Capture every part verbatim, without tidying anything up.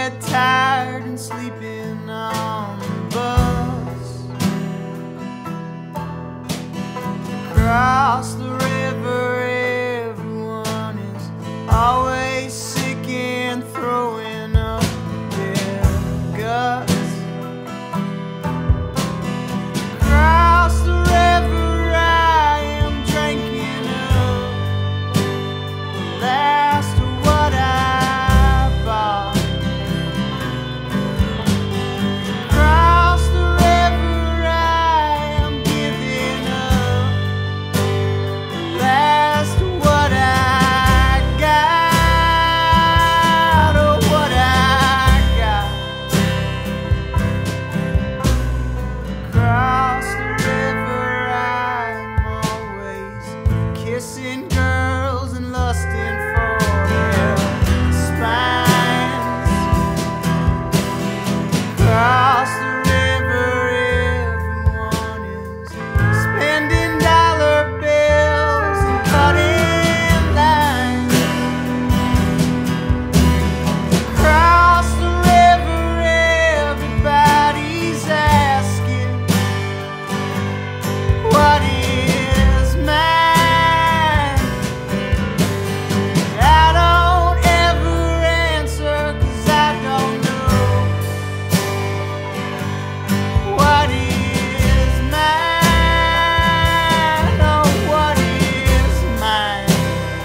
dead tired and sleeping on the bus. Across the river, everyone is always sick and throwing up their guts. Across the river, I am drinking up the last of what I bought. Across the river, I am giving up the last of what I got, or what I got. Across the river, I'm always kissing girls and lusting for their spines. Across the river, everyone is spending dollar bills and cutting lines. Across the river, everybody's asking, what is mine? I don't ever answer, 'cause I don't know what is mine. Oh, what is mine?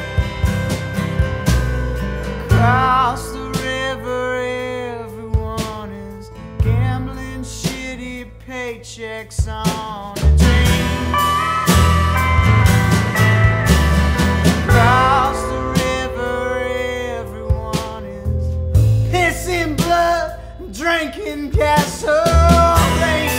Across the river, everyone is gambling shitty paychecks on a dream. Across the river, everyone is pissing blood and drinking gasoline.